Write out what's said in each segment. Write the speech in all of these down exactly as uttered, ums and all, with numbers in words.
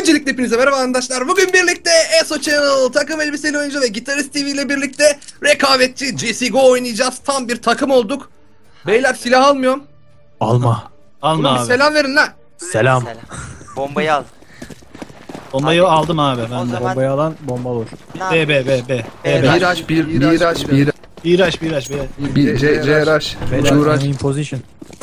Öncelikle hepinize merhaba arkadaşlar. Bugün birlikte E S O Channel takım elbiseli oyuncu ve Gitarist T V ile birlikte rekabetçi C S G O oynayacağız. Tam bir takım olduk. Beyler silah almıyorum. Alma. Alma Oğlum bir abi. selam verin lan. Selam. Selam. Bombayı al. Bombayı Abi. aldım abi ben O de. zaman- Bombayı alan bomba olur. Ne B yapayım? B B B. B, B B. B. Miraç bir, Miraç, bir, İğraç bir İğraç bir. bir, C, C, Rush, Beyler Uğraş. in position.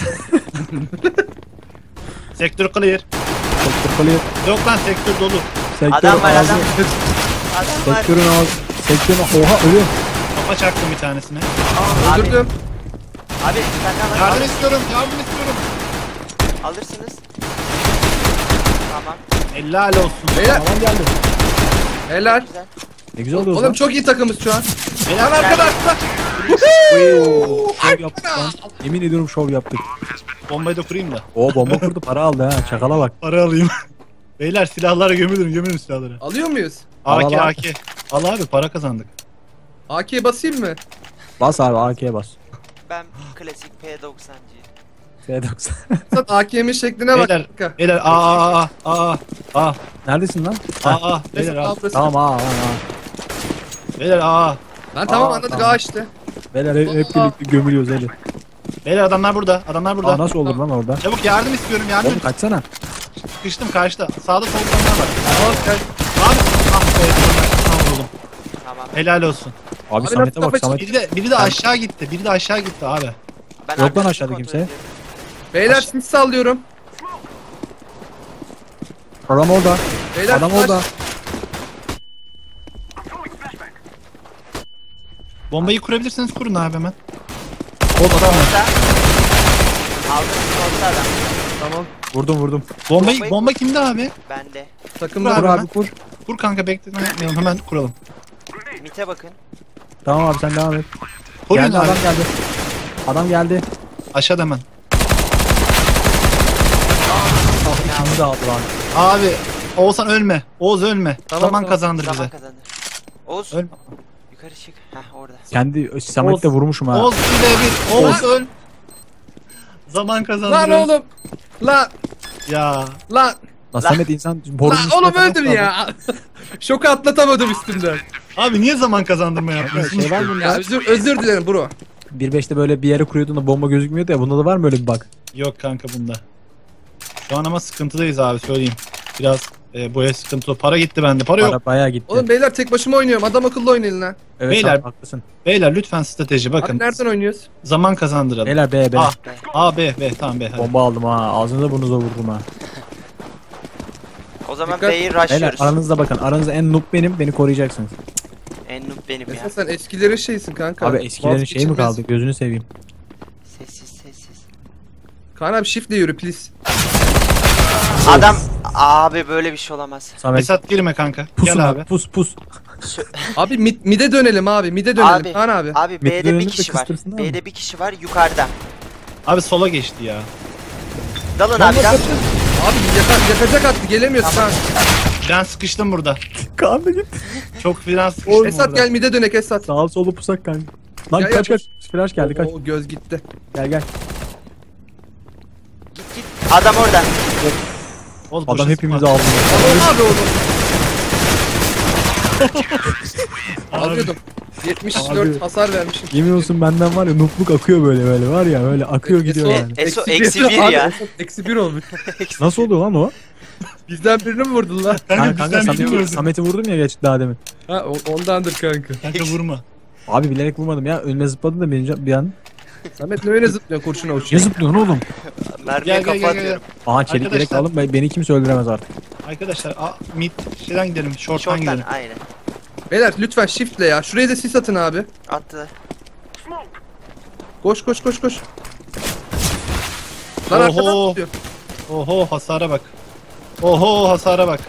Sektör clear. Sektör clear. Yok lan sektör dolu. Sektör Adam var ağzı. adam. Adam var. Sektörün ağzı. Sektörün oha ölüyor. Kafa çaktım bir tanesine. Abi, Öldürdüm. abi senden var. Yardım istiyorum yardım istiyorum. Alırsınız. Tamam. Helal olsun. Beyler Tamam geldi. helal. Güzel. Ne güzel oluyor Oğlum çok iyi takımız şu an. Helal Lan arkadaşlar. Şov yaptık lan. Yemin ediyorum şov yaptık. Bombayı da kurayım da. O bomba kurdu para aldı ha. Çakala bak. Para alayım. Beyler silahlara gömülün gömülün silahları. Alıyor muyuz? Al, A K al, al. A K. Al abi para kazandık. A K'ye basayım mı? Bas abi A K'ye bas. Ben klasik P doksancıyım. F doksan. Sen A K'min şekline bak. Beyler kanka. beyler A A A A A Neredesin lan? A A beyler Al A. burası. Tamam ha ha ha. Beyler A. Lan tamam Aa, anladık tamam. A işte. Beyler hep, hep birlikte gömülüyoruz hadi. Beyler adamlar burada. Adamlar Aa, burada. nasıl olur lan orada? Çabuk yardım istiyorum yardım. Oğlum kaçsana. Sıkıştım karşıda. Sağda solda adamlar var. Tamam gel. Abi ah be. Tamam buldum. Tamam. Helal olsun. Abi Abi Samet'e kafa bak Samet. Biri de biri de aşağı gitti. Biri de aşağı gitti abi. Ben Yok lan arkasını aşağıda kontrol kimse. ediyorum. Beyler sis sallıyorum. Adam orada. Beyler Adam flash. orada. Bombayı kurabilirseniz kurun abi hemen. O adam. Orta. Aldım. Orta adam. Tamam. Vurdum vurdum. Bombayı Bombayı- bomba kimde abi? Bende. Takımda Vur Abi, abi vur. Kur kanka bekleme yapmayalım hemen kuralım. Mite bakın. Tamam abi sen devam et. Koruyun Geldi abi. adam geldi. Adam geldi. Aşağıda hemen. İkimizi de aldı lan. Abi Oğuzhan ölme. Oğuz ölme. Tamam, Zaman tamam. kazandır Zaman bize. kazanır. Oğuz. Ölme. Yukarı çık. Heh orada. Kendi Samet'le vurmuşum ha. Oğuz bir ve bir. Oğuz öl. Zaman kazandır. Lan oğlum. Lan Ya. lan. Lan Samet insan borunun Lan üstüne oğlum falan öldüm kaldı. ya. Şoku atlatamadım üstümden. Abi niye zaman kazandırma yapmıyorsun? Şey var mı Ya bunda? özür, özür dilerim bro. bir beşte böyle bir yere kuruyordun da bomba gözükmüyordu ya. Bunda da var mı öyle bir bak? Yok kanka bunda. Şu an ama sıkıntıdayız abi söyleyeyim. Biraz e, bu ev sıkıntılı. Para gitti bende. Para yok. Para bayağı gitti. Oğlum beyler tek başıma oynuyorum. Adam akıllı oynayın lan. evet beyler- Samet, haklısın. Beyler lütfen strateji bakın. Abi nereden oynuyoruz? Zaman kazandıralım. Beyler B B. A. A B B tamam B hadi. Bomba aldım ha. Ağzınıza burnunuza vurdum ha. O zaman Dikkat. B'yi Beyler rushlıyoruz. aranızda bakın. Aranızda en noob benim. Beni koruyacaksınız. En noob benim ya. Mesela sen eskilerin şeysin kanka. Abi eskilerin Vazgeçilmez. şeyi mi kaldı? Gözünü seveyim. Sessiz sessiz. Kaan abi shiftle yürü please. Adam. Abi böyle bir şey olamaz. Samet Esat girme kanka. pusun Gel abi. abi. Pus pus. Abi mid, mid'e dönelim abi. Mid'e dönelim. Abi. Kaan abi. Abi Metin B'de bir önünde kişi var. kıstırsınlar mı? B'de bir kişi var yukarıda. Abi sola geçti ya. Dalın Lan abi bak, dal. kaçın. Abi yaka, yakacak attı. Gelemiyoruz Tamam. Kaan. Ben sıkıştım burada. Kaan da gitti. Çok filan sıkıştım Esat orada. gel mid'e dönek Esat. Sağ solu pusak kanka. Lan Ya, kaç ya, kaç. Flash geldi kaç. Oo, göz gitti. Gel gel. Git git. Adam orada. Oğuz, Adam boşa hepimizi sıkma. aldı. Tamam abi oğlum. Abi. Alıyordum. yetmiş dört Abi. hasar vermişim. Yemin olsun benden var ya nupluk akıyor böyle böyle var ya böyle akıyor gidiyor Eso- yani. Eso Eksi eksi bir bir abi, ya. Eso Eksi bir olmuş. Nasıl oluyor lan o? Bizden birini mi vurdun lan? Kanka, Ha, kanka bizden Samet'i, bilmiyoruz. Samet'i vurdum ya geç daha demin. Ha o- ondandır kanka. Kanka vurma. Abi bilerek vurmadım ya önüme zıpladı da beni bir an. Samet ne öyle zıplıyor kurşuna Ne uçuyor. zıplıyorsun oğlum? Mermiye Gel gel kafa gel gel. atıyorum. Aha çelik yelek Arkadaşlar- alın beni kimse öldüremez artık. Arkadaşlar a, mid şeyden gidelim. Short'tan Şorttan gidelim. aynen. Beyler lütfen shiftle ya. Şuraya da sis atın abi. Attılar. Koş koş koş koş. Lan arkadan Oho. tutuyor. Oho hasara bak. Oho hasara bak.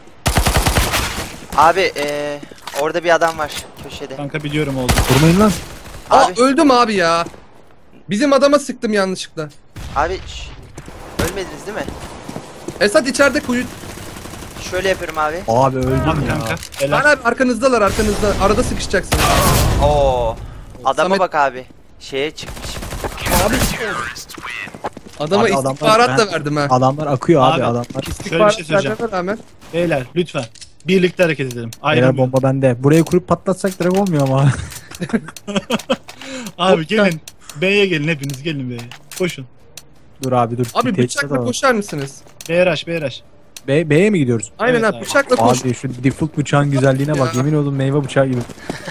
Abi eee orada bir adam var köşede. Kanka biliyorum oldu. Vurmayın lan. Aa Abi öldüm abi ya. Bizim adama sıktım yanlışlıkla. abi şş, ölmediniz değil mi? Esat içeride kuyu. Şöyle yapıyorum abi. Abi öldüm Abi ya. kanka. Kaan Helal. abi arkanızdalar arkanızda. Arada sıkışacaksınız. Oo. Adama Samet- bak abi. Şeye çıkmış. Abi. Adama Abi adamlar- istihbarat da ben- verdim ha. Adamlar akıyor abi, Abi, adamlar. Şöyle bir şey İstihbarat söyleyeceğim. vermeme rağmen. Beyler lütfen. Birlikte hareket edelim. Beyler Ayrılmayalım. bomba bende. Burayı kurup patlatsak direkt olmuyor ama. Abi gelin. B'ye gelin hepiniz gelin B'ye. Koşun. Dur abi dur. Abi Teçhizat bıçakla alalım. koşar mısınız? B'ye rush B'ye rush. B, B'ye mi gidiyoruz? Aynen Evet abi abi. bıçakla koş. Abi şu default bıçağın güzelliğine bak. Ya. Yemin oldum meyve bıçağı gibi.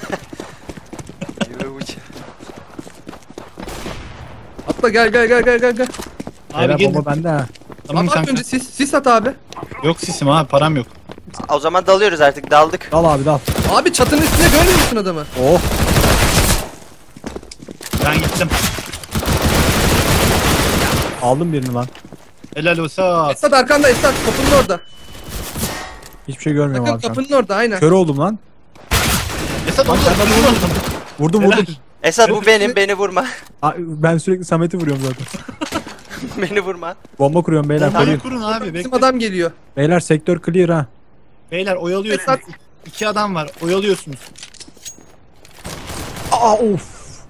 Atla gel gel gel gel gel. gel. Abi Beyler gelin. bomba bende ha. Tamam At kanka. önce sis, sis at abi. Yok sisim abi param yok. O zaman dalıyoruz artık, daldık. Dal abi dal. Abi çatının üstüne görmüyor musun adamı? Oh. Ben gittim. Aldım birini lan. Helal olsa. Esat arkanda Esat kapının orada. Hiçbir şey görmüyorum Bakın abi şu an. kapının orada aynen. Kör oldum lan. Esat onu sen bana vurdun. Vurdum Helal. vurdum. Esat bu benim, beni vurma. Aa, ben sürekli Samet'i vuruyorum zaten. Beni vurma. Bomba kuruyorum beyler. Bombayı koruyun. kurun abi. Bizim Bekle. adam geliyor. Beyler sektör clear ha. Beyler oyalıyorsunuz. Esat. İki adam var. Oyalıyorsunuz. Aa of.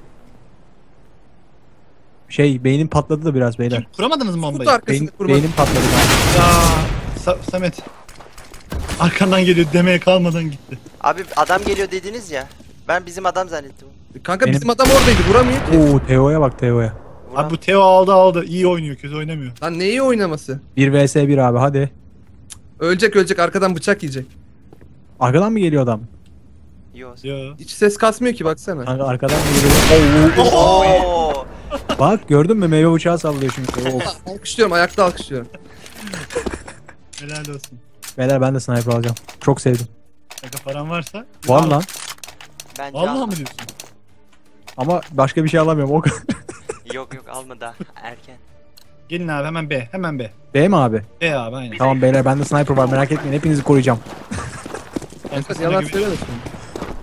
Şey beynim patladı da biraz beyler. Kuramadınız mı Kutu bombayı? arkasında Beyin, kurma. beynim patladı. Ya Sa- Samet. Arkandan geliyor demeye kalmadan gitti. Abi adam geliyor dediniz ya. Ben bizim adam zannettim. Kanka Benim- bizim adam oradaydı vuramıyor ki. Oo Teo'ya bak Teo'ya. Abi bu Teo aldı aldı. İyi oynuyor, kötü oynamıyor. Lan neyi oynaması? bir vs bir abi hadi. Ölecek ölecek arkadan bıçak yiyecek. Arkadan mı geliyor adam? Yok. Ya. Hiç ses kasmıyor ki baksana. Kanka arkadan mı geliyor? Oo. Bak gördün mü meyve bıçağı sallıyor çünkü. Of. Alkışlıyorum ayakta alkışlıyorum. Helal olsun. Beyler ben de sniper alacağım. Çok sevdim. Kanka paran varsa. Var lan. Bence Vallahi alma. mı diyorsun? Ama başka bir şey alamıyorum o kadar. Yok yok alma daha erken. Gelin abi hemen B. Hemen B. B mi abi? B abi aynen. Tamam beyler bende sniper var merak etmeyin hepinizi koruyacağım. Kanka sana Yalan güven- söylüyor da şimdi.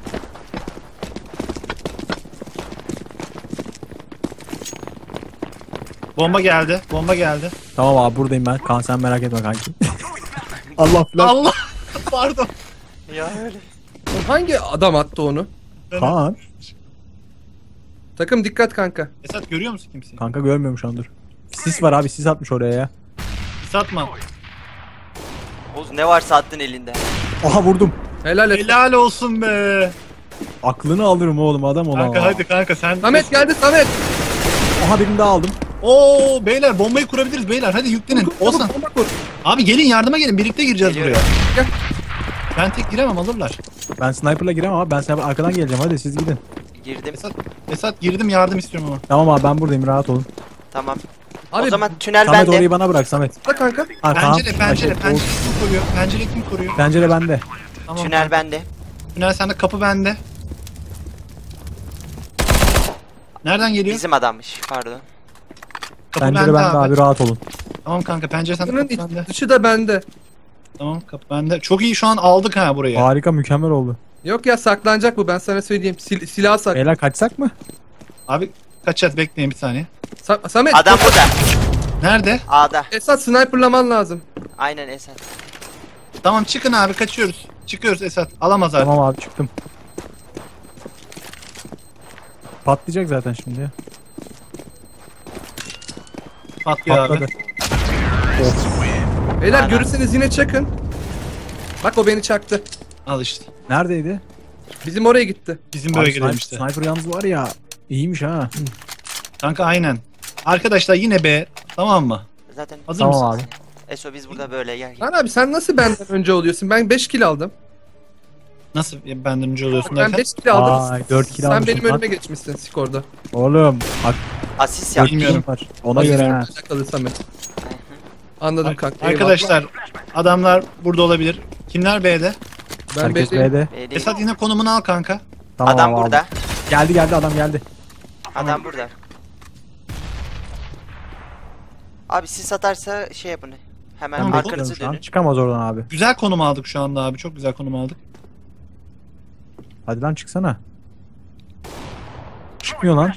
Bomba geldi. Bomba geldi. Tamam abi buradayım ben. Kaan sen merak etme kanki. Allah filan. Allah. Pardon. Ya öyle. Oğlum hangi adam attı onu? Kaan. Takım dikkat kanka. Esat görüyor musun kimseyi? Kanka görmüyorum şu an dur. Sis var abi sis atmış oraya ya. Satma. Oğuz ne varsa attın elinde. Aha vurdum. Helal et. Helal olsun be. Aklını alırım oğlum adam olan. Kanka hadi kanka sen. Samet geldi Samet. Aha birini daha aldım. Oo beyler bombayı kurabiliriz beyler. Hadi yüklenin. Olsan. Bomba kur. Abi gelin yardıma gelin. Birlikte gireceğiz Geliyorum. buraya. Gel. Ben tek giremem alırlar. Ben sniper'la giremem abi ben sniper arkadan geleceğim hadi siz gidin. Girdim. Esat, Esat girdim yardım istiyorum ama. Tamam abi ben buradayım rahat olun. Tamam. Abi o zaman tünel Samet bende. orayı bana bırak Samet. da kanka. Ha, Kaan. Pencere pencere Şey, pencere kim koruyor? Pencere kim koruyor? o- Pencere bende. Tamam. Tünel bende. Tünel sende kapı bende. Nereden geliyor? Bizim adammış pardon. Kapı Pencere bende abi. rahat olun. Tamam kanka pencere sende Bunun kapı iç- bende. dışı da bende. Tamam kapı bende. Çok iyi şu an aldık ha burayı. Harika mükemmel oldu. Yok ya saklanacak bu ben sana söyleyeyim. Sil silah sak. Beyler kaçsak mı? Abi kaçacağız bekleyin bir saniye. Sa- Samet. Adam burada. Nerede? A'da. Esat sniperlaman lazım. Aynen Esat. Tamam çıkın abi kaçıyoruz. Çıkıyoruz Esat. Alamaz artık. Tamam abi çıktım. Patlayacak zaten şimdi ya. Patlıyor Patladı. abi. Beyler Aynen. görürseniz yine çakın. Bak o beni çaktı. Al işte. Neredeydi? Bizim oraya gitti. Bizim Abi bölgedeyim sniper, işte. sniper yalnız var ya. İyiymiş ha. Kanka aynen. Arkadaşlar yine B. Tamam mı? Zaten Hazır Tamam mısın? abi. Eso biz burada böyle gel. gel. Lan abi sen nasıl benden önce oluyorsun? Ben beş kill aldım. Nasıl benden önce oluyorsun Ben derken? beş kill aldım. Vay, dört kill Sen almışsın benim lan. önüme geçmişsin skorda. Oğlum. Bak Asist yap. Bilmiyorum. var. Ona göre ha. Alakalı Samet. Anladım kanka. eyvallah. Arkadaşlar adamlar burada olabilir. Kimler B'de? Ben Herkes B'deyim. B'de. B'deyim. Esat yine konumunu al kanka. Tamam Adam abi, burada. aldım. Geldi geldi adam geldi. Adam burada. Abi sis atarsa şey yapın. Hemen Tamam, Ben arkanızı bekliyorum şu an. dönün. Çıkamaz oradan abi. Güzel konum aldık şu anda abi. Çok güzel konum aldık. Hadi lan çıksana. Çıkmıyor lan.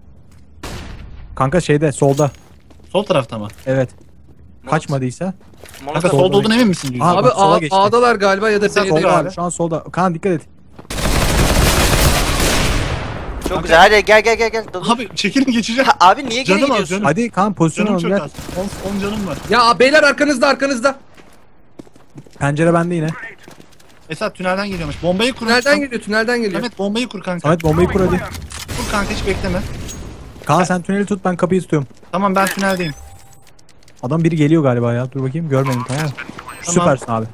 Kanka şeyde solda. Sol tarafta mı? Evet. Molotov- Kaçmadıysa. Kanka Molotov. solda olduğuna emin misin diyorsun? Abi, Abi bak, sola A- geçti. A'dalar galiba ya da Esat B'de Solda Değil abi abi. şu an solda. Kaan dikkat et. Çok güzel. Hadi gel gel gel gel. Dalın. Abi çekilin geçeceğim. Ha, abi niye geri Canım az gidiyorsun? canım. Hadi kan pozisyon Canım alın çok gel. az. on canım var. Ya beyler arkanızda arkanızda. Pencere bende yine. Esat tünelden geliyormuş. Bombayı kur. Tünelden geliyor tünelden geliyor. Samet bombayı kur kanka. Samet bombayı kur hadi. Kur kanka hiç bekleme. Kaan sen tüneli tut ben kapıyı tutuyorum. Tamam ben tüneldeyim. Adam biri geliyor galiba ya. Dur bakayım görmedim tamam mı? Tamam. Süpersin abi.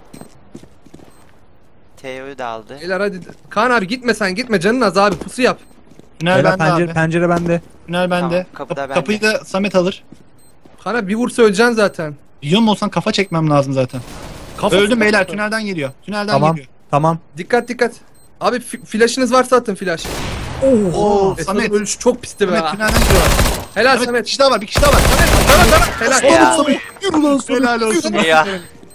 T O'yu da aldı. Beyler hadi. Kaan abi gitme sen gitme canın az abi pusu yap. Tünel Beyler bende pencere, abi. pencere bende. Tünel bende. Tamam, kapı da Kap- bende. Kapıyı da Samet alır. Kaan abi bir vursa öleceksin zaten. Yiyor mu olsan kafa çekmem lazım zaten. Kafa Öldüm beyler tünelden geliyor. Tünelden Tamam. geliyor. Tamam. Dikkat dikkat. Abi fi- flaşınız varsa atın flash. Oo Esat'ın Samet. ölüşü çok pisti be. Samet tünelden geliyor. Helal Samet bir Samet. kişi daha var bir kişi daha var. Sana sana helal. Ya. Yürü lan sonra. Helal olsun. Ya.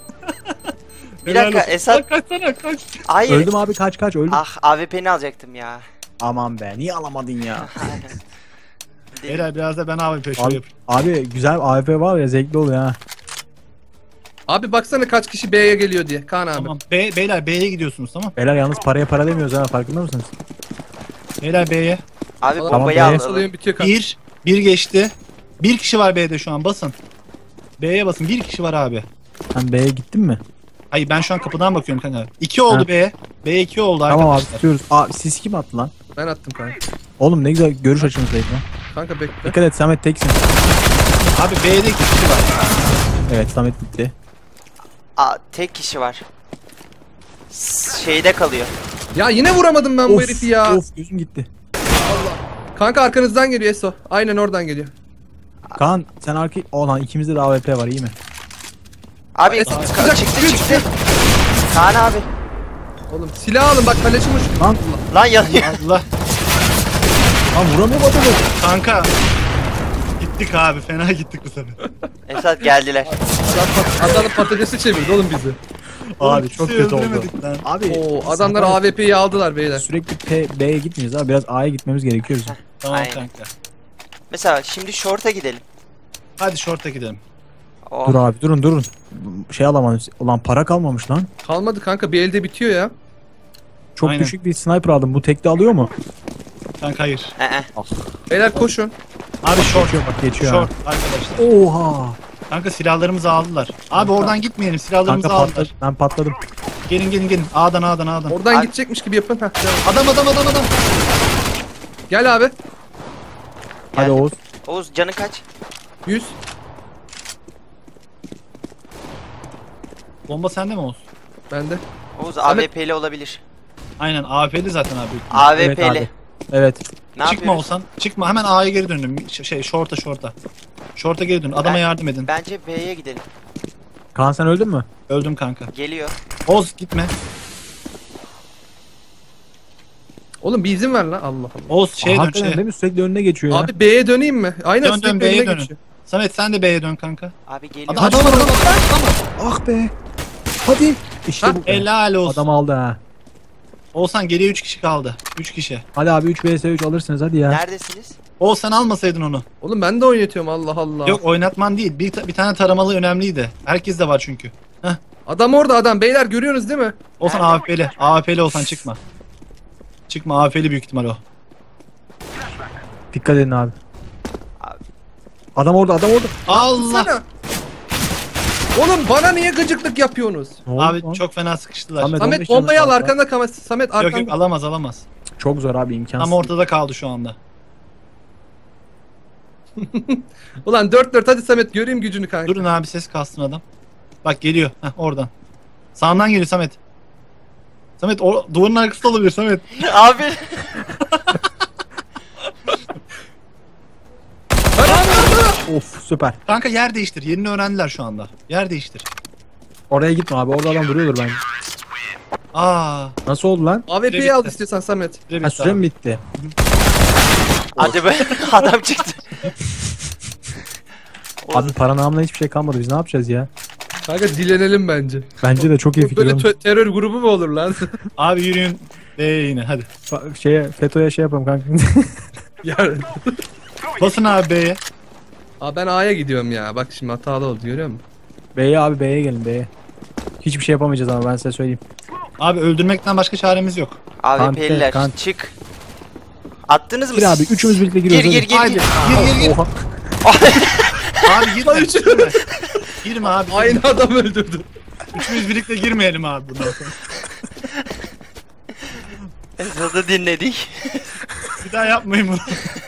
Bir Helal dakika olsun. Esat. Kaçsana kaç. Hayır. Öldüm abi kaç kaç öldüm. Ah A W P'ni alacaktım ya. Aman be niye alamadın ya? Helal biraz da ben abi peşo Abi, yapayım. abi güzel A W P var ya zevkli oluyor ha. Abi baksana kaç kişi B'ye geliyor diye Kaan abi. Tamam. Be beyler B'ye gidiyorsunuz tamam. Beyler yalnız paraya para demiyoruz ha farkında mısınız? Beyler B'ye. Abi Tamam, bombayı B'ye alalım. Salıyorum bitiyor Kaan. Bir. Bir geçti. Bir kişi var B'de şu an basın. B'ye basın. Bir kişi var abi. Sen B'ye gittin mi? Hayır ben şu an kapıdan bakıyorum kanka. İki oldu Ha. B'ye. B'ye iki oldu Tamam abi arkadaşlar. tutuyoruz. Aa siz kim attı lan? Ben attım kanka. Oğlum ne güzel görüş açınızdaydı lan. Kanka bekle. Dikkat et Samet teksin. Abi B'de iki kişi var. Evet Samet gitti. Aa, tek kişi var. S- Şeyde kalıyor. Ya yine vuramadım ben bu herifi ya. Of gözüm gitti. Kanka arkanızdan geliyor Eso. Aynen oradan geliyor. Kaan sen arka... Olan ikimizde de A W P var iyi mi? Abi Esat ka- çıkacak, çıktı çıkıyor, çıktı. Kaan abi. Oğlum silah alın bak kaleci uç. Lan Lan yanıyor. Allah. lan vuramıyor adamı. Kanka. Gittik abi fena gittik bu sefer. Esat geldiler. Adam, pat- adam patatesi çevirdi oğlum bizi. Abi çok Kimseyi kötü oldu. öldüremedik lan. Abi Oo adamlar A W P'yi aldılar beyler. sürekli P, B'ye gitmiyoruz abi biraz A'ya gitmemiz gerekiyor bizim. Tamam Aynen. kanka. Mesela şimdi short'a gidelim. Hadi short'a gidelim. Oh. Dur abi durun durun. Şey alamadım. Ulan para kalmamış lan. Kalmadı kanka bir elde bitiyor ya. Çok Aynen. düşük bir sniper aldım. Bu tekte alıyor mu? Kanka hayır. Ee, Beyler koşun. Abi short. Geçiyor bak geçiyor. Short ha. arkadaşlar. Oha. Kanka silahlarımızı aldılar. Abi oradan gitmeyelim silahlarımızı Kanka aldılar. patladı. Ben patladım. Gelin gelin gelin. A'dan A'dan A'dan. Oradan Abi- gidecekmiş gibi yapın. Heh, devam. Adam adam adam adam. Gel abi. Hadi Geldim. Oğuz. Oğuz canı kaç? yüz. Bomba sende mi olsun? Bende. Oğuz A W P'li olabilir. Aynen A W P'li zaten abi. A W Evet P'li. abi. Evet. Ne Çıkma yapıyoruz? olsan. Çıkma hemen A'ya geri döndüm. Ş- Şey short'a short'a. Short'a geri dön. Adama Ben- yardım edin. Bence B'ye gidelim. Kaan sen öldün mü? Öldüm kanka. Geliyor. Oz gitme. Oğlum bir izin ver lan Allah Allah. Oz şeye dön Hakikaten şeye. değil mi? Sürekli önüne geçiyor ya. Abi B'ye döneyim mi? Aynen Dön, dön, sürekli B'ye önüne dönün. geçiyor. Samet sen de B'ye dön kanka. Abi geliyor. Adam adam adam. Ah be. Hadi. İşte Ha, bu. be. Helal olsun. Adam aldı ha. Oğuzhan geriye üç kişi kaldı. üç kişi. Hadi abi üç vs üç alırsınız hadi ya. Neredesiniz? Oğuz sen almasaydın onu. Oğlum ben de oynatıyorum Allah Allah. Yok oynatman değil. Bir, ta- bir tane taramalı önemliydi. Herkes de var çünkü. Adam orada adam. Beyler görüyorsunuz değil mi? Oğuzhan Nerede? A W P'li. A W P'li olsan çıkma. Çıkma A W P'li büyük ihtimal o. Dikkat edin abi. Abi. Adam orada adam orada. Allah. Sana. Oğlum bana niye gıcıklık yapıyorsunuz? Ne oldu Abi lan? çok fena sıkıştılar. Samet- on Samet beş bombayı canı al kaldı. arkanda kamer. Samet Yok arkanda. yok alamaz alamaz. Çok zor abi imkansız. Tam ortada kaldı şu anda. Ulan dört dört hadi Samet göreyim gücünü kanka. Durun abi ses kastın adam. Bak geliyor. Heh, oradan. Sağından geliyor Samet. Samet o duvarın arkasında olabilir Samet. Abi. Hadi, hadi, hadi. Of süper. Kanka yer değiştir. Yerini öğrendiler şu anda. Yer değiştir. Oraya gitme abi. Orada adam duruyordur bence. Aa. Nasıl oldu lan? A W P'yi Süre al bitti. istiyorsan Samet. süre Ha bitti süre abi. mi bitti? Hadi be. Adam çıktı. Abi para namına hiçbir şey kalmadı. Biz ne yapacağız ya? Kanka dilenelim bence. Bence de çok iyi fikir. Böyle oğlum. tö- terör grubu mu olur lan? Abi yürüyün. B'ye yine hadi. Ba- Şeye FETÖ'ye şey yapalım kanka. ya. Basın abi B'ye. Aa ben A'ya gidiyorum ya. Bak şimdi hatalı oldu görüyor musun? B'ye abi B'ye gelin B'ye. Hiçbir şey yapamayacağız ama ben size söyleyeyim. Abi öldürmekten başka çaremiz yok. A W Kante, P'liler kante. çık. Attınız mı? Gir abi üçümüz birlikte Gir giriyoruz. gir gir. Haydi. gir. Gir gir gir. Oha. Abi girme. girme. Girme abi. Aynı adam öldürdü. Üçümüz birlikte girmeyelim abi bundan sonra. Esat'ı dinledik. Bir daha yapmayın bunu.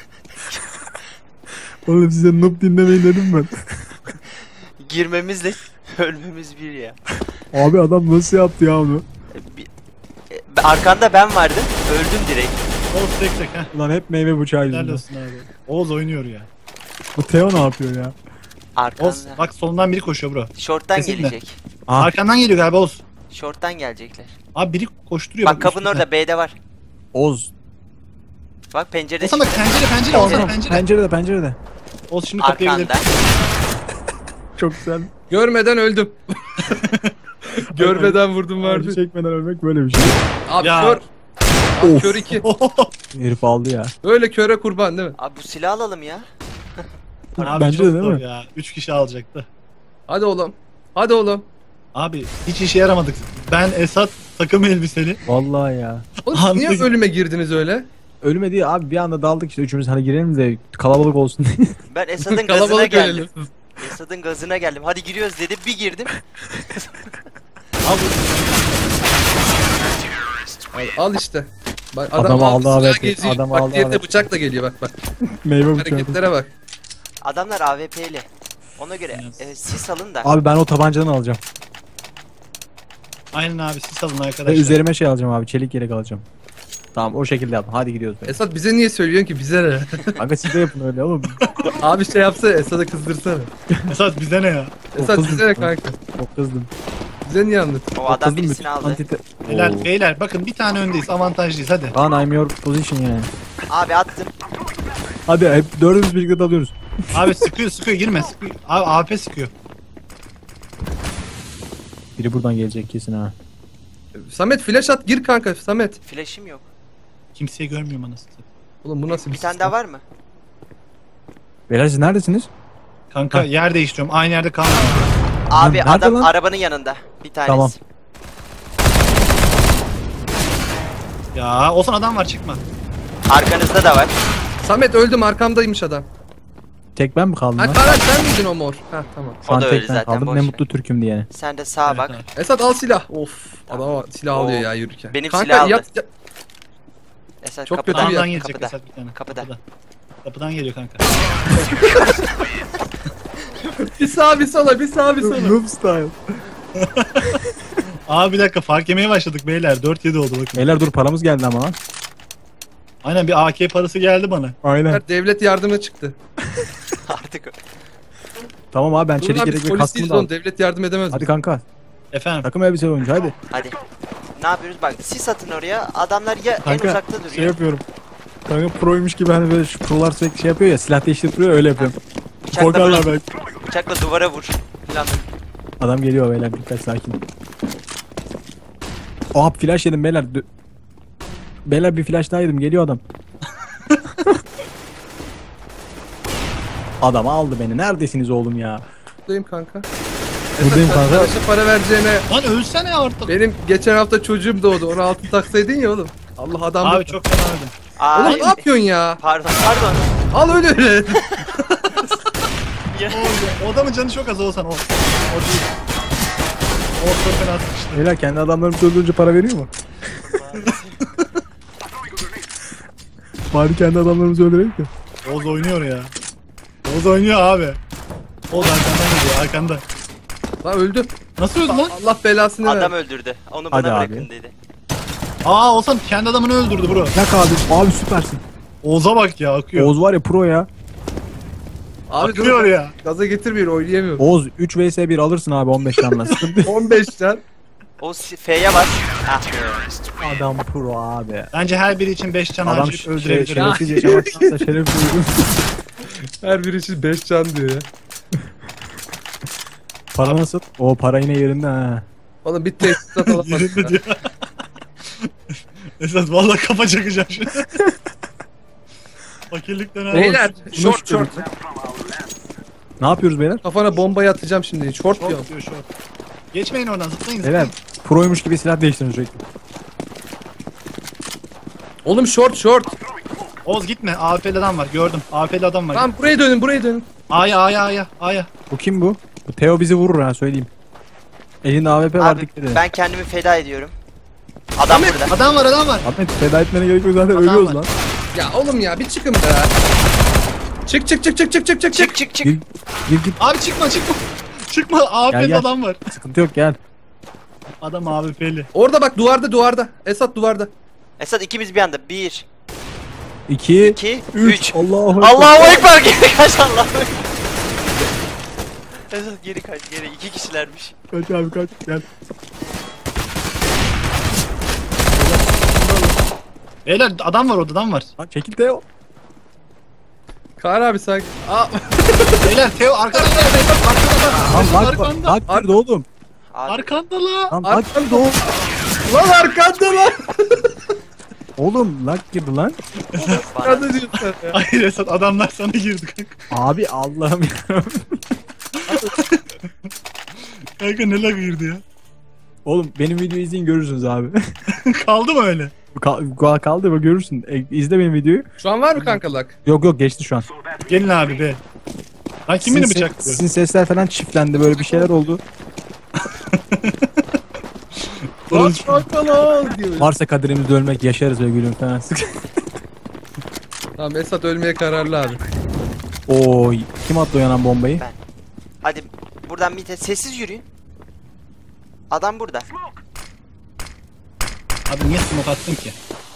Oğlum size noob dinlemeyin dedim ben. Girmemizle ölmemiz bir ya. Abi adam nasıl yaptı ya onu? Bir- e, Arkanda ben vardım. Öldüm direkt. Oğuz tek tek ha. Ulan hep meyve bıçağı Helal yüzünden. olsun abi. Oğuz oynuyor ya. Bu Teo ne yapıyor ya? Oğuz Arkanda. bak solundan biri koşuyor bro. Short'tan Kesinlikle. gelecek. Ah. Arkandan geliyor galiba Oğuz. Short'tan gelecekler. Abi biri koşturuyor. Bak kapının üstüne. orada B'de var. Oz. Bak pencerede Oğuzhan bak çıktı. pencere pencere Oğuzhan Oğlum pencere. pencerede pencerede. Oğuz şimdi kapıya gidelim. Arkanda. Çok güzel. Görmeden öldüm. Görmeden vurdum Acı vardı. çekmeden ölmek böyle bir şey. Abi Ya. kör. Abi Of. kör iki. Herif aldı ya. Öyle köre kurban değil mi? Abi bu silah alalım ya. Abi Bence çok de değil zor mi? ya. Üç kişi alacaktı. Hadi oğlum. Hadi oğlum. Abi hiç işe yaramadık. Ben Esat takım elbiseli. Vallahi ya. Oğlum siz niye Anladım. ölüme girdiniz öyle? Ölme değil abi bir anda daldık işte üçümüz hani girelim de kalabalık olsun diye. Ben Esad'ın gazına Kalabalık geldim. ölelim. Esad'ın gazına geldim. Hadi giriyoruz dedi. Bir girdim. Abi Al, al işte. Bak Adamı aldı silah abi. geziyor. Adamı Bak aldı diğeri de abi. bıçakla geliyor bak bak. Meyve bıçağı. Hareketlere bak. Adamlar A W P'li. Ona göre Yes. e, sis alın da. Abi ben o tabancadan alacağım. aynen abi siz alın Ve arkadaşlar. üzerime şey alacağım abi çelik yelek alacağım. Tamam o şekilde yapın hadi gidiyoruz. be. Esat bize niye söylüyorsun ki bize ne? Kanka siz de yapın öyle oğlum. Abi şey yapsa Esat'ı kızdırsana. Esat bize ne ya? Esat kızdım. bize ne kanka? Çok kızdım. Bize niye anlatıyorsun? O adam Kızdım birisini bütün aldı. antite... Beyler, Oo. beyler bakın bir tane öndeyiz avantajlıyız hadi. Lan I'm your position yani. Abi attım. Hadi hep dördümüz birlikte dalıyoruz. Abi sıkıyor sıkıyor girme sıkıyor. Abi A P sıkıyor. Biri buradan gelecek kesin ha. Samet flash at gir kanka Samet. Flash'im yok. Kimseyi görmüyorum anasını. Oğlum bu nasıl bir Bir tane sistem? daha var mı? Beyler siz neredesiniz? Kanka Ha. yer değiştiriyorum aynı yerde kalmıyorum. Abi nerede adam lan? arabanın yanında. Bir tanesi. Tamam. Ya olsan adam var çıkma. Arkanızda da var. Samet öldüm arkamdaymış adam. Tek ben mi kaldım Ha lan? Karan sen miydin o mor? Ha tamam. Şu an O da tek öyle ben zaten, kaldım. boş Ne ver. mutlu Türk'üm diye. Sen de sağa Evet, bak. evet. Esat al silah. Of. Tamam. Adam silah Oo. alıyor ya yürürken. Benim kanka, silah aldı. yat, yat- Esat Çok kapıda. kötü bir yer. Sağdan gelecek Kapıda. Esat bir tane. Kapıda. Kapıdan geliyor kanka. Bir sağa bir sola bir sağa bir sola. Noob style. Abi bir dakika fark yemeye başladık beyler. dört yedi oldu bakın. Beyler dur paramız geldi ama lan. Aynen bir A K parası geldi bana. Aynen. Devlet yardımına çıktı. Artık Tamam abi ben Dur çelik lan biz yelek ve polis kaskımı değiliz da oğlum aldım. devlet yardım edemez. Hadi kanka. Efendim. Takım elbise oyuncu hadi. hadi. Ne yapıyoruz? Bak sis atın oraya. Adamlar ya en Kanka uzakta duruyor. şey yapıyorum. Kanka proymuş gibi hani böyle şu prolar sürekli şey yapıyor ya silah değiştirip duruyor öyle yapıyorum. Bıçakla, Korkarlar vur, belki. bıçakla duvara vur. Falan. Adam geliyor beyler dikkat sakin. Oha flash yedim beyler. Dö- Beyler bir flash daha yedim geliyor adam. Adam aldı beni. Neredesiniz oğlum ya? Buradayım kanka. Buradayım Esat, kanka. arkadaşa para vereceğine Lan ölsene artık. benim geçen hafta çocuğum doğdu. Ona altın taksaydın ya oğlum. Allah adam. Abi çok fena öldüm. Aa, Oğlum ne yapıyorsun ya? pardon pardon. Al öyle öyle. Ya, O adamın canı çok az olsan o. O değil. O çok fena sıkıştı. Beyler kendi adamlarımızı öldürünce para veriyor mu? Bari kendi adamlarımızı öldürelim de. Oğuz oynuyor ya. Oğuz oynuyor abi. Oğuz arkandan geliyor arkanda. Lan öldü. Nasıl öldü lan? Allah belasını ver. adam öldürdü. Onu Hadi bana abi. bırakın dedi. Aa Oğuzhan kendi adamını öldürdü bro. Yak abi. Abi süpersin. Oğuz'a bak ya akıyor. Oğuz var ya pro ya. Abi akıyor dur. ya. Gaza getirmeyin oynayamıyorum. Oğuz üç vs bir alırsın abi on beş canla. Sıkıntı yok. on beş can. O si- F'ye bas. Ah be. Adam pro abi. Bence her biri için beş can Adam harcayıp şey, öldürebilir. şerefsiz yaşamaktansa şerefsiz uygun. Her biri için beş can diyor ya. Para nasıl? O para yine yerinde ha. Oğlum bir tesisat alamadık Yerinde ya. diyor. Esat valla kafa çakacağım şimdi. Fakirlikten abi. Beyler Bunu short şöyle- short. Ne yapıyoruz beyler? Kafana bombayı atacağım şimdi. Short diyorum. Short diyor short. Geçmeyin oradan zıplayın Beyler zıplayın. proymuş gibi silah değiştirin sürekli. Oğlum short short. Oğuz gitme. A W P'li adam var. Gördüm. A W P'li adam var. Tamam buraya dönün buraya dönün. A'ya A'ya A'ya A'ya. Bu kim bu? Bu Teo bizi vurur ha söyleyeyim. Elinde A W P var Abi dikkat edin. ben kendimi feda ediyorum. Adam Ahmet, burada. Adam var adam var. Ahmet feda etmene gerek yok zaten Adam ölüyoruz var. lan. Ya oğlum ya bir çıkın be. Çık çık çık çık çık çık çık. Çık çık çık. Gir, gir git. Abi çıkma çıkma. Çıkma. A W Gel, P'li gel. adam var. Sıkıntı yok gel. Adam A W P'li. Orada bak duvarda duvarda. Esat duvarda. Esat ikimiz bir anda. Bir, iki, iki, üç. üç. Allahu Ekber. Allahu Ekber, geri kaç Allahu Ekber. Esat geri kaç, geri iki kişilermiş. Kaç abi kaç gel. Beyler adam var orada adam var. Lan çekil Teo. Kaan abi sakin. Aa, Beyler Teo arkada. Arkada. Lan bak Arkanda. bak bak girdi oğlum. Abi, Arkanda la. Lan bak Arkanda. girdi oğlum. lan arkanda lan. Oğlum lag girdi lan. bana. Arkanda diyorsun sen ya. Hayır Esat adamlar sana girdi kanka. Abi Allah'ım ya. Kanka ne lag girdi ya. Oğlum benim videoyu izleyin görürsünüz abi. Kaldı mı öyle? Kal kaldı bak görürsün. E, izle benim videoyu. Şu an var mı kankalak? Yok yok geçti şu an. Gelin abi be. Lan kim beni Sizin se- bıçaklıyor? Sizin sesler falan çiftlendi böyle bir şeyler oldu. Lan kankalak diyor. Varsa kaderimizde ölmek yaşarız ve gülüm falan. Tamam Esat ölmeye kararlı abi. Oy kim attı o yanan bombayı? Ben. Hadi buradan bir de sessiz yürüyün. Adam burada. Abi niye smoke attın ki?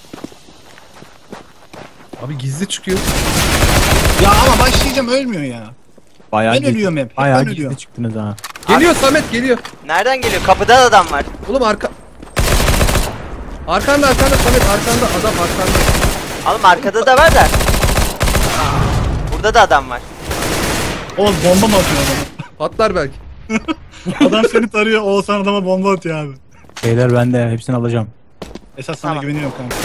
Abi gizli çıkıyor. Ya ama başlayacağım ölmüyor ya. Bayağı Ben gizli- ölüyorum hep. hep Bayağı ben gizli ölüyorum. çıktınız ha. Geliyor Samet geliyor. Nereden geliyor? Kapıda da adam var. Oğlum arka... Arkanda arkanda Samet arkanda adam arkanda. Oğlum arkada da var da. Burada da adam var. Oğuz bomba mı atıyor adama? Patlar belki. Adam seni tarıyor, Oğuzhan adama bomba atıyor abi. Beyler ben de hepsini alacağım. Esat sana Tamam. güveniyorum kanka.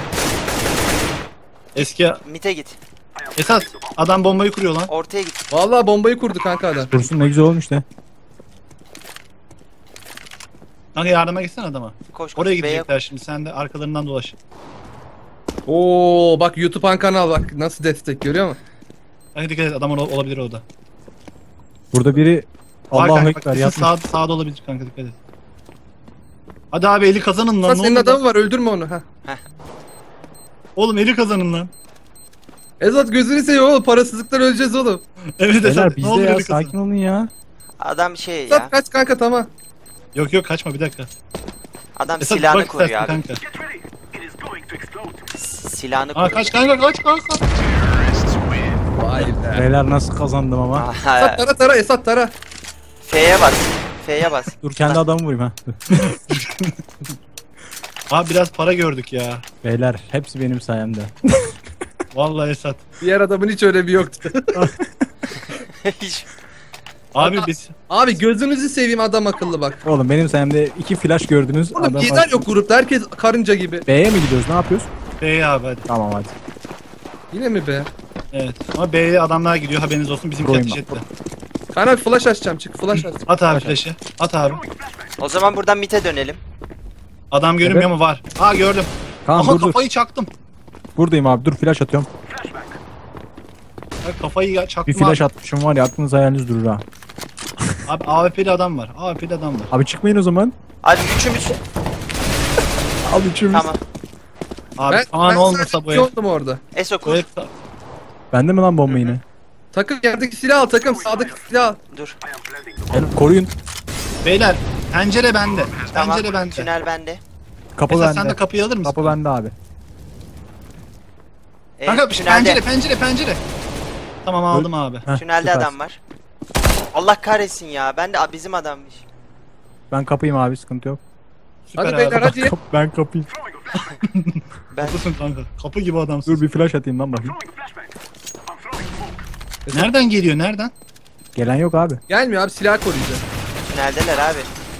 Eski Mite git. Esat adam bombayı kuruyor lan. Ortaya git. Vallahi bombayı kurdu kanka adam. Dursun ne güzel olmuş de. Kanka yardıma gitsene adama. Koş koş. Oraya B'ye- gidecekler şimdi sen de arkalarından dolaş. Oo bak YouTube an kanal bak nasıl destek görüyor musun? Kanka dikkat et adam ol- olabilir orada. Burada biri Var Allahu kanka, Ekber bak, yapmış. sağ, sağda olabilir kanka dikkat et. Hadi abi eli kazanın lan. Lan ne senin olur adamın lan. var öldürme onu ha. Oğlum eli kazanın lan. Esat gözünü seveyim oğlum parasızlıktan öleceğiz oğlum. Evet Beyler Esat ne bizde olur ya eli kazan. sakin olun ya. Adam şey ya. Esat kaç kanka tamam. Yok yok kaçma bir dakika. Adam Esat silahını bak koruyor istersen abi. kanka. S- Silahını Aa koruyor. kaç kanka kaç kanka. Vay be. Beyler nasıl kazandım ama. Aha, Esat tara tara Esat tara. F'ye bas. F'ye bas. Dur kendi adamı vurayım ha. Abi biraz para gördük ya. Beyler hepsi benim sayemde. Vallahi Esat. Diğer adamın hiç önemi yoktu. Hiç- Abi Adam- biz Abi gözünüzü seveyim adam akıllı bak. Oğlum benim sayemde iki flash gördünüz. Oğlum Adam lider yok grupta herkes karınca gibi. B'ye mi gidiyoruz ne yapıyoruz? B'ye abi hadi. Tamam hadi. Yine mi be? Evet. Ama B'ye adamlar gidiyor haberiniz olsun bizimki Proyum ateş ben. etti. Kaan abi flash açacağım çık flash aç. At abi flash'ı. At abi. O zaman buradan Mite dönelim. Adam görünmüyor mu var. Aa gördüm. Kaan Aha dur dur. kafayı çaktım. Buradayım abi dur flash atıyorum. Abi, kafayı ya- çaktım Bir flash abi. atmışım var ya aklınız hayaliniz durur ha. Abi A W P'li adam var. A W P'li adam var. Abi çıkmayın o zaman. Hadi üçümüz. Al üçümüz. Tamam. Abi Ben, aman ben olmasa sadece bu iki ev. oldum orada. Eso Bu kur. ev Bende mi lan bomba yine? Takım yerdeki silah al takım sağdaki silah al. Dur. Gel koruyun. Beyler pencere bende. Tamam. Pencere bende. Tünel bende. Kapı Esat sen bende. de kapıyı alır mısın? Kapı bende abi. Ee, Kanka tünelde, pencere pencere pencere. Tamam aldım abi. Heh, tünelde süper. adam var. Allah kahretsin ya. Ben de a, bizim adammış. Ben kapıyım abi sıkıntı yok. Süper Hadi abi. beyler hadi. Kap- ben kapıyım. Ben Haklısın kanka. Kapı gibi adamsın. Dur bir flash atayım lan bakayım. Nereden geliyor nereden? Gelen yok abi. Gelmiyor abi silah koruyacağız. tüneldeler abi.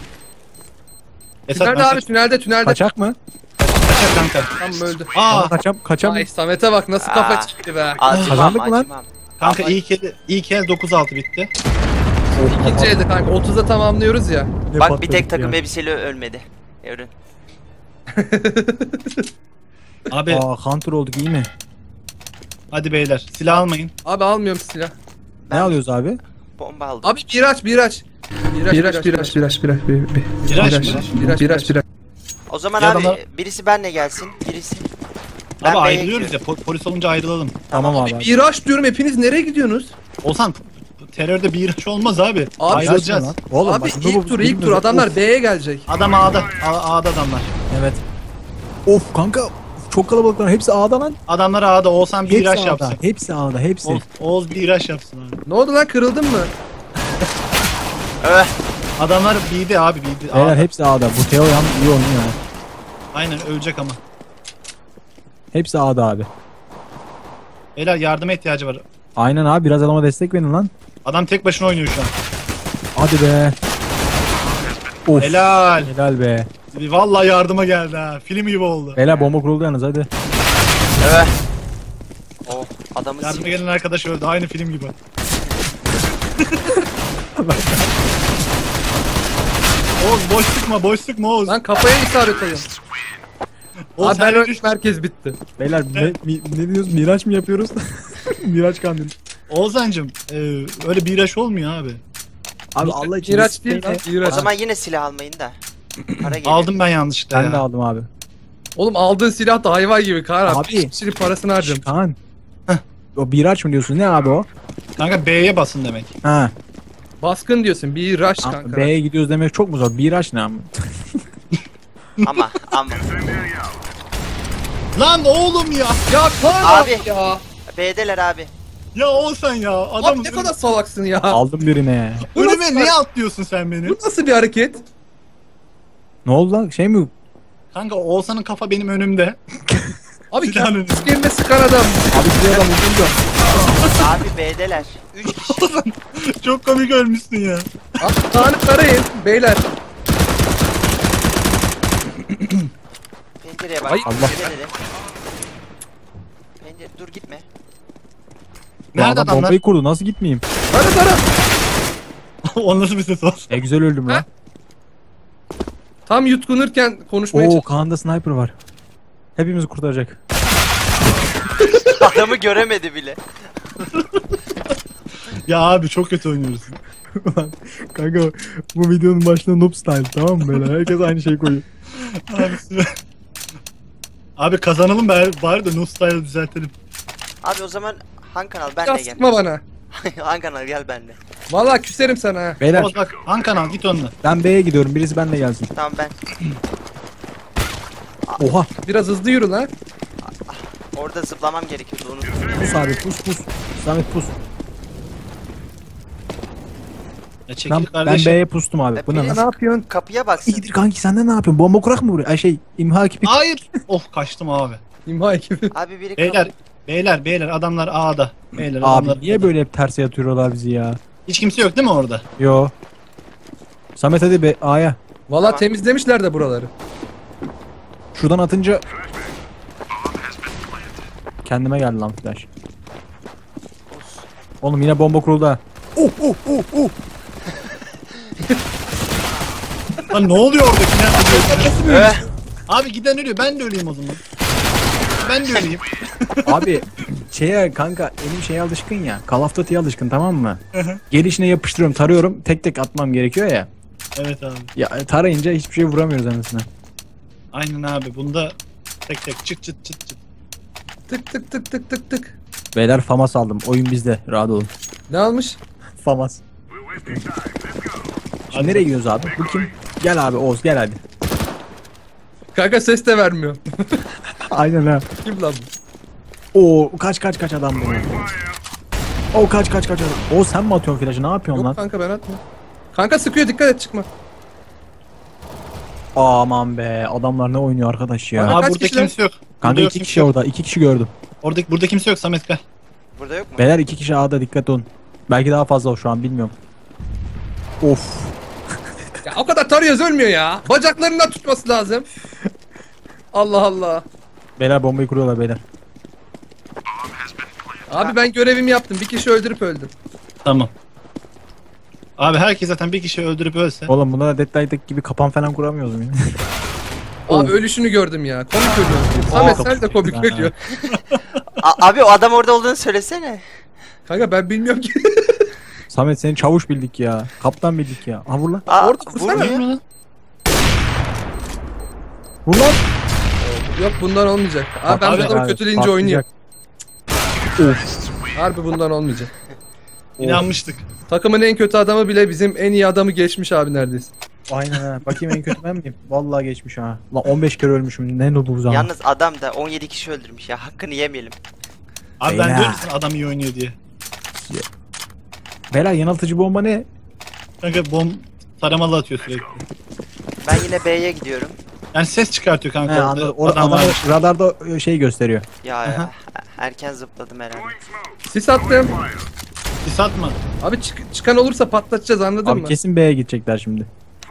Esat Tünelde ben abi tünelde tünelde. Kaçak mı? kaçar kanka. Tam öldü. Aa Kaçam kaçam. Ay Samet'e bak nasıl Aa. kafa çıktı be. Acımam Kazandık mı lan? acımam. kanka Ama- ilk el ilk el dokuz altı bitti. İkinci evde kanka otuza tamamlıyoruz ya. Ne Bak bir patladık tek takım ya. elbiseli ölmedi. Evren. Abi Aa counter olduk iyi mi? Hadi beyler silah almayın. Abi almıyorum silah. Ne alıyoruz abi? Bomba aldım. Abi bir aç bir aç. Biraç biraç biraç biraç biraç Biraç mı? Biraç, biraç biraç. O zaman Ya abi adamlar- birisi benle gelsin. Birisi. Ben Abi B'ye ayrılıyoruz ya gidiyorum. po- polis olunca ayrılalım. Tamam abi. Bir aç diyorum, hepiniz nereye gidiyorsunuz? Olsan terörde bir iş olmaz abi. Abi, Ayrılacağız. Oğlum Abi bak, bu- ilk bu- tur bu- ilk tur bu- adamlar Of, B'ye gelecek. Adam A'da. A- A'da adamlar. Evet. Of kanka çok kalabalıklar. Hepsi A'da lan. Adamlar A'da. Oğuzhan bir Hepsi iraş A'da. yapsın. Hepsi A'da. Hepsi. Oğuz, Oğuz bir iraş yapsın abi. Ne oldu lan, kırıldın mı? Öh. Adamlar B'de abi B'de. Beyler A'da. hepsi A'da. Bu Teo yan iyi oynuyor. Aynen ölecek ama. Hepsi A'da abi. Beyler yardıma ihtiyacı var. Aynen abi, biraz adama destek verin lan. Adam tek başına oynuyor şu an. Hadi be. Of. Helal. Helal be. Vallahi yardıma geldi ha. Film gibi oldu. Beyler bomba kuruldu yalnız, hadi. Öh. Oh, adamı Yardıma sil. gelen arkadaş öldü. Aynı film gibi. Oğuz boş sıkma, boş sıkma Oğuz. Lan kafaya isabet alıyor. Oğuz Abi ben her ölmüş, düş- merkez bitti. Beyler ne, mi- ne diyoruz? Miraç mı yapıyoruz? Miraç kandili. Oğuzhan'cım e, öyle bir iraş olmuyor abi. Abi Allah için. İğraç değil lan, O İğraç. zaman yine silah almayın da. Para geliyor. Aldım ben yanlışlıkla Ben ya. de aldım abi. Oğlum aldığın silah da hayvan gibi Kaan abi. Abi. Abi. Kişinin parasını harcamış. Kaan. O Miraç mı diyorsun? Ne abi o? Kanka B'ye basın demek. Ha. Baskın diyorsun, bir rush kanka. B'ye gidiyoruz demek çok mu zor? Miraç ne ama? Ama ama. Lan oğlum ya. Ya Kaan abi, Abi. ya. B'deler abi. Ya Oğuzhan ya. Adam Abi ne kadar salaksın ya. Aldım birine. önüme niye atlıyorsun sen beni? Bu nasıl bir hareket? Ne oldu lan? Şey mi? Kanka Oğuzhan'ın kafa benim önümde. Abi Silahın kendi önünde. yerine sıkan adam. Abi şuraya adam vurdu. Abi B'deler. üç kişi. Çok komik ölmüşsün ya. Abi Kaan'ı tarayın beyler. Pencereye bak. Ay, Allah. Pencerede. Pencere dur gitme. Nerede Adam adamlar? bombayı kurdu. Nasıl gitmeyeyim? Tara tara. O nasıl bir ses olsun? E güzel öldüm lan. Tam yutkunurken konuşmaya Oo, çalış. Kaan'da sniper var. Hepimizi kurtaracak. Adamı göremedi bile. Ya abi çok kötü oynuyoruz. Ulan kanka bu videonun başında noob style, tamam mı böyle? Herkes aynı şeyi koyuyor. Abi, süper. Abi kazanalım bari, bari de no style düzeltelim. Abi o zaman Han kanal Ya benle gel. sıkma bana. Han kanal gel benle. Vallahi küserim sana ha. Beyler Oğuz bak Han kanal git onunla. ben B'ye gidiyorum. Birisi benimle gelsin. Tamam ben. Oha. Biraz hızlı yürü lan. Orada zıplamam gerekiyordu onu. Pus abi, pus pus. Samet pus. Ya çekil Ben, ben kardeşim. B'ye pustum abi. Bu ne Hepiniz- lan? Ne yapıyorsun? Kapıya baksın. İyidir kanki, sen de ne yapıyorsun? Bomba kurak mı vuruyor? Ay şey, imha kipi. Hayır. Of kaçtım abi. İmha ekibi. Abi biri Beyler, kapı. beyler, beyler adamlar A'da. Beyler adamlar Abi niye A'da. böyle hep terse yatıyorlar bizi ya? Hiç kimse yok değil mi orada? Yo. Samet hadi be A'ya. Vallahi Tamam. temizlemişler de buraları. Şuradan atınca kendime geldi lan flash. Oğlum yine bomba kuruldu ha. Oh oh oh oh. Lan ne oluyor orada? Öh. Abi giden ölüyor. Ben de öleyim o zaman. Ben de öleyim. Abi şeye kanka, elim şeye alışkın ya. Call of Duty'ye alışkın, tamam mı? Gelişine yapıştırıyorum, tarıyorum. Tek tek atmam gerekiyor ya. Evet abi. Ya tarayınca hiçbir şey vuramıyoruz anasını. Aynen abi. Bunda tek tek çıt çıt çıt çıt. Tık tık tık tık tık tık. Beyler FAMAS aldım. Oyun bizde. Rahat olun. Ne almış? FAMAS. Şimdi nereye gidiyoruz abi? Bu kim? Gel abi Oğuz, gel hadi. Kanka ses de vermiyor. Aynen ha. Kim lan bu? Oo kaç kaç kaç adam bu. Oo kaç kaç kaç adam. Oo sen mi atıyorsun flash'ı? Ne yapıyorsun Yok lan? kanka ben atmıyorum. Kanka sıkıyor, dikkat et çıkma. Aman be, adamlar ne oynuyor arkadaş ya. Kanka, Abi kaç burada kişiler? kimse yok. Burada Kanka yok, iki kimse kişi yok. orada. iki kişi gördüm. Orada, burada kimse yok Samet gel. Burada yok mu? Beyler iki kişi A'da, dikkat olun. Belki daha fazla o şu an, bilmiyorum. Of. Ya o kadar tarıyoruz, ölmüyor ya. Bacaklarından tutması lazım. Allah Allah. Beyler bombayı kuruyorlar beyler. Abi ben görevimi yaptım. Bir kişi öldürüp öldüm. Tamam. Abi herkes zaten bir kişi öldürüp ölse. Oğlum bunda da Dead Light'taki gibi kapan falan kuramıyoruz mu ya? Abi ölüşünü gördüm ya. Komik ölüyor. Samet sen de komik Ha. ölüyor. A- abi o adam orada olduğunu söylesene. Kanka ben bilmiyorum ki. Samet seni çavuş bildik ya. Kaptan bildik ya. Ha vur lan. Aa, Orada vursana. vurmuyor. Değil mi lan? Vur lan. Yok bundan olmayacak. Abi ben Abi, bu adamı abi, kötüleyince oynuyor. patlayacak. Harbi bundan olmayacak. İnanmıştık. Takımın en kötü adamı bile bizim en iyi adamı geçmiş abi neredeyse. Aynen ha. Bakayım en kötü ben miyim? Vallahi geçmiş ha. Lan on beş kere ölmüşüm. Ne oldu bu zaman? Yalnız adam da on yedi kişi öldürmüş ya. Hakkını yemeyelim. Abi ben Beyler. diyorum sana adam iyi oynuyor diye. Beyler yanıltıcı bomba ne? Kanka bom taramalı atıyor sürekli. Ben yine B'ye gidiyorum. Yani ses çıkartıyor kanka He orada. anladım. Orada adam adamı var. radarda şey gösteriyor. Ya ya. Erken zıpladım herhalde. Sis attım. Sis atma. Abi çık- çıkan olursa patlatacağız anladın Abi mı? kesin B'ye gidecekler şimdi.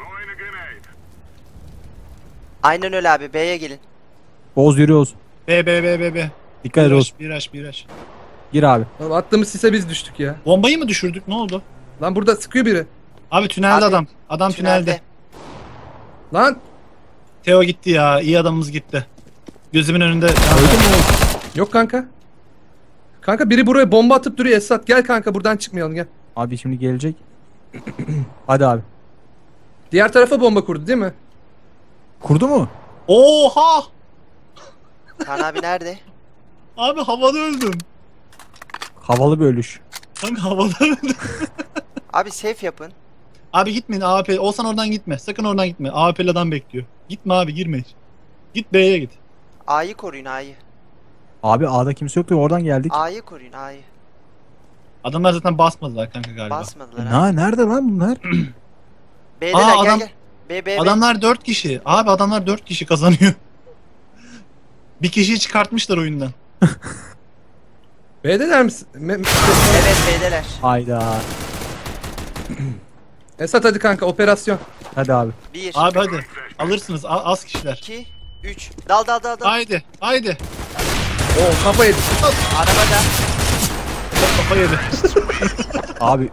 Aynen öyle abi. B'ye gelin. Oğuz yürü Oğuz. B B B B B. Dikkat et Bir Oğuz. aş, bir aş, bir aş. Gir abi. Oğlum attığımız sise biz düştük ya. Bombayı mı düşürdük? Ne oldu? Lan burada sıkıyor biri. Abi tünelde Abi, adam. Adam tünelde. Tünelde. Lan Teo gitti ya. İyi adamımız gitti. Gözümün önünde. yok kanka. Kanka biri buraya bomba atıp duruyor Esat. Gel kanka buradan çıkmayalım gel. Abi şimdi gelecek. Hadi abi. Diğer tarafa bomba kurdu değil mi? Kurdu mu? Oha! Kaan abi nerede? Abi havada öldüm. Havalı bir ölüş. Kanka havada öldüm. Abi safe yapın. Abi gitmeyin A W P. Olsan oradan gitme. Sakın oradan gitme. A W P'li adam bekliyor. Gitme abi girme hiç. Git B'ye git. A'yı koruyun A'yı. Abi A'da kimse yoktu oradan geldik. A'yı koruyun A'yı. Adamlar zaten basmadılar kanka galiba. Basmadılar abi. Na nerede lan bunlar? B'deler Aa, gel adam- gel. B B B. Adamlar dört kişi. Abi adamlar dört kişi kazanıyor. Bir kişiyi çıkartmışlar oyundan. B'deler misin? Me- me- Evet B'deler. Hayda. Esat hadi kanka operasyon. Hadi abi. Bir, Abi hadi. Alırsınız a- az kişiler. iki, üç. Dal dal dal dal. Haydi. Haydi. Oo kafa yedi. Arabada. Kafa yedi. Abi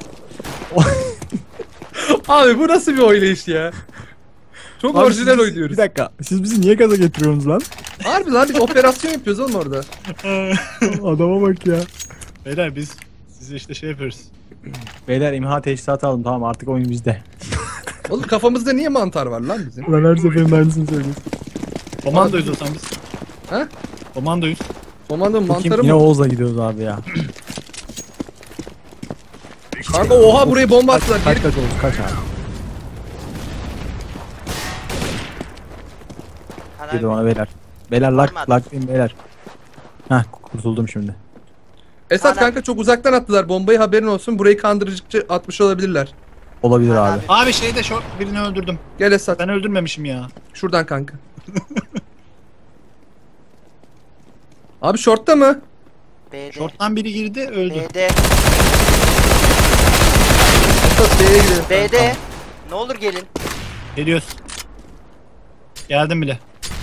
Abi bu nasıl bir oynayış ya? Çok Abi orijinal siz- oynuyoruz. Bir dakika. Siz bizi niye gaza getiriyorsunuz lan? Harbi lan biz operasyon yapıyoruz oğlum orada. Adama bak ya. Beyler biz size işte şey yapıyoruz. Beyler imha teçhizatı aldım tamam artık oyun bizde. Oğlum kafamızda niye mantar var lan bizim? Ulan her seferinde aynısını söylüyorsun. Komandoyuz o zaman biz. Ha? Komandoyuz. Komandanın Bu kim? mantarı Yine mı? Oğuz'la gidiyoruz abi ya. Kanka oha buraya bomba attılar. Kaç Geri... kaç Oğuz kaç abi. Kaan Geliyor abi. bana beyler. Beyler lak Varmadı. lak diyeyim beyler. Heh kurtuldum şimdi. Esat Hala- kanka çok uzaktan attılar bombayı haberin olsun. Burayı kandırıcı atmış olabilirler. Olabilir Kaan abi. abi. Abi şeyde short birini öldürdüm. Gel Esat. Ben öldürmemişim ya. Şuradan kanka. Abi shortta mı? B'de. Short'tan biri girdi öldü. B'de. Esat B'ye gidelim. B'de. Ne olur gelin. Geliyoruz. Geldim bile.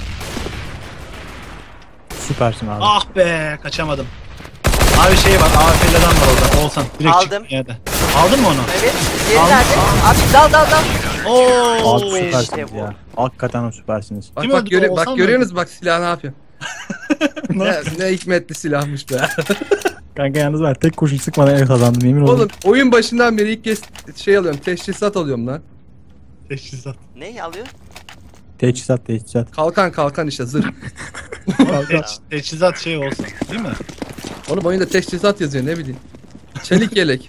Süpersin abi. Ah be kaçamadım. Abi şey var A W P'li adam var orada. Olsan. Direkt Aldım. çıktı yerde. Aldın mı onu? Evet. Diğeri nerede? Abi dal dal dal. Oo. Abi süpersiniz işte bu. ya. Hakikaten o süpersiniz. Bak Kim bak, öldü? göre Oğuzhan bak mı görüyorsunuz bak silah ne yapıyor. ne, ne hikmetli silahmış be. Kanka yalnız var tek kurşun sıkmadan el kazandım yemin Oğlum oğlum. oyun başından beri ilk kez şey alıyorum teşhisat alıyorum lan. Teşhisat. Ne alıyor? Teçhizat teçhizat. Kalkan kalkan işte zırh. Teç, teçhizat şey olsun. Değil mi? Oğlum oyunda teşhisat yazıyor ne bileyim. Çelik yelek.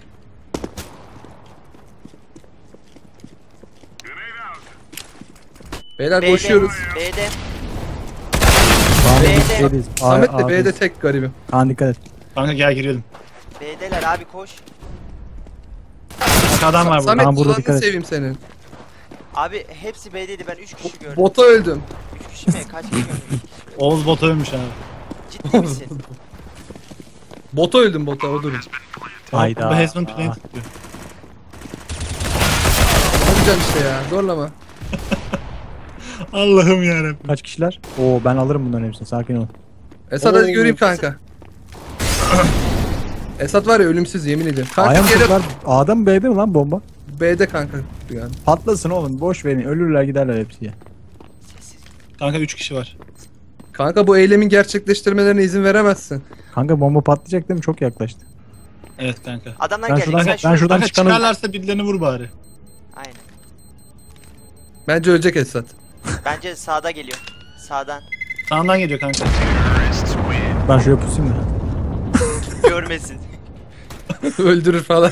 Beyler B'de. koşuyoruz. B'de. B'de. B'de. B'deyiz. Samet de Abi, B'de tek garibim. Kaan dikkat et. Kanka gel girelim. B'deler abi koş. Bak adam var burada. Samet Tamam, burada kulağını dikkat et. seveyim senin. Abi hepsi B'deydi ben üç kişi gördüm. Bota öldüm. üç kişi mi? Kaç kişi gördüm? Oğuz bot ölmüş abi. Ciddi misin? Bota öldüm bota o durum. Hayda. Bu Hesman Plane tutuyor. Olacaksın işte ya zorlama. Allah'ım yarabbim. Kaç kişiler? Oo ben alırım bunların hepsini sakin ol. Esat hadi göreyim kanka. Esat var ya ölümsüz yemin ediyorum. Kanka A'ya mı geri çocuklar? A'da mı B'de mi lan bomba? B'de kanka yani. Patlasın oğlum boş verin ölürler giderler hepsi ya. Kanka üç kişi var. Kanka bu eylemin gerçekleştirmelerine izin veremezsin. Kanka bomba patlayacak değil mi? Çok yaklaştı. Evet kanka. Adamlar Ben gelecek. şuradan- Sen ben şuraya- şuradan Kanka çıkanı- çıkarlarsa birilerini vur bari. Aynen. Bence ölecek Esat. Bence sağda geliyor. Sağdan. Sağından geliyor kanka. Ben şuraya pusayım da. Görmesin. Öldürür falan.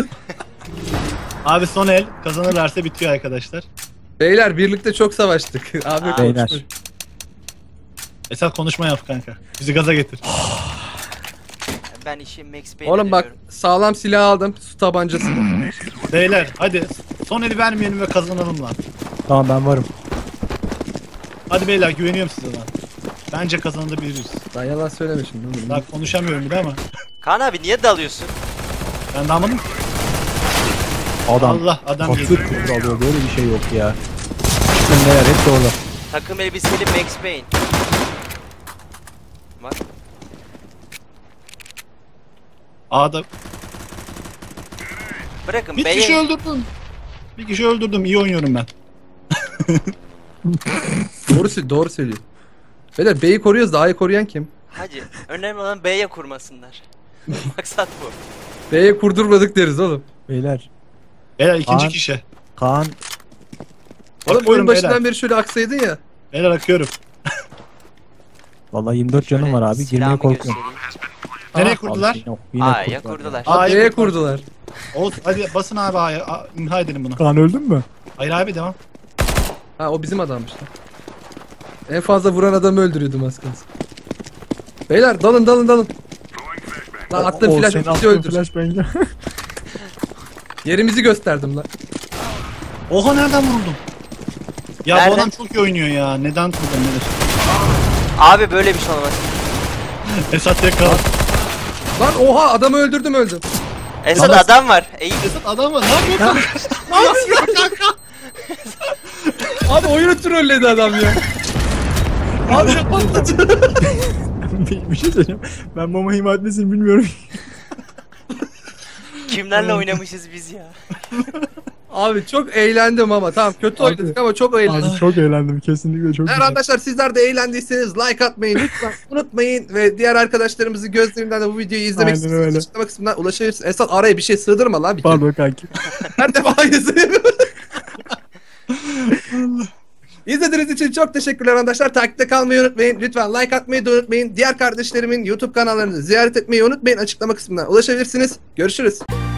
Abi son el kazanırlarsa bitiyor arkadaşlar. Beyler birlikte çok savaştık. Abi Aa. Beyler. konuşma. Esat konuşma yap kanka. Bizi gaza getir. Ben işi Max Payne'e Oğlum bak dönüyorum. sağlam silah aldım. Su tabancası. Beyler hadi son eli vermeyelim ve kazanalım lan. Tamam ben varım. Hadi beyler güveniyorum size lan. Bence kazanabiliriz. Ben yalan söyleme şimdi. oğlum. Daha konuşamıyorum bile ama. Kaan abi niye dalıyorsun? Ben de anlamadım. Adam. Allah adam Patır geliyor. küldür alıyor. Böyle bir şey yok ya. Çıkın neler hepsi orada. Takım elbiseli Max Payne. Bak. A'da Bırakın bir B'ye. kişi öldürdüm. Bir kişi öldürdüm. İyi oynuyorum ben. Doğru, sö- doğru söylüyor. Beyler B'yi koruyoruz da A'yı koruyan kim? Hadi. Önemli olan B'ye kurmasınlar. Maksat bu. B'ye kurdurmadık deriz oğlum. Beyler. Beyler ikinci Kaan. kişi. Kaan. Oğlum Bakıyorum oyun başından beyler. beri şöyle aksaydın ya. Beyler akıyorum. Vallahi yirmi dört canım var abi. Girmeye Silahımı korkuyorum. göstereyim. Nereye Aa, kurdular? Abi, yok, yine A'ya kurdular. kurdular. Aa, A'yı B'ye kurdular. kurdular. Oğuz hadi basın abi A'ya. A- İmha edelim bunu. Kaan öldün mü? Hayır abi devam. Ha o bizim adammış lan. En fazla vuran adamı öldürüyordum az kalsın. Beyler dalın dalın dalın. Lan attığım O- o flash senin bizi attığın öldür. flash bence. Yerimizi gösterdim lan. Oha nereden vuruldum? Ya Nereden? bu adam çok iyi oynuyor ya. Neden vurdum nedir? Abi böyle bir şey olmaz. Esat yakal. Lan oha adamı öldürdüm öldüm. Esat Lan- adam var. Eğil. Esat adam var. Ne yapıyorsun? ne yapıyorsun kanka? Abi oyunu trolledi adam ya. Abi patladı. bir, bir şey söyleyeceğim. Ben bomba ima etmesini bilmiyorum. Kimlerle oynamışız biz ya? Abi çok eğlendim ama tamam kötü Abi. oynadık ama çok eğlendim. Abi çok eğlendim. Kesinlikle çok Eğer güzel. arkadaşlar sizler de eğlendiyseniz like atmayı lütfen unutmayın ve diğer arkadaşlarımızı gözlerinden de bu videoyu izlemek Aynen istiyorsanız öyle. açıklama kısmından ulaşabilirsiniz. Esat araya bir şey sığdırma lan bir kere. Pardon kanki. Her defa aynısı. İzlediğiniz için çok teşekkürler arkadaşlar. Takipte kalmayı unutmayın. Lütfen like atmayı da unutmayın. Diğer kardeşlerimin YouTube kanallarını ziyaret etmeyi unutmayın. Açıklama kısmından ulaşabilirsiniz. Görüşürüz.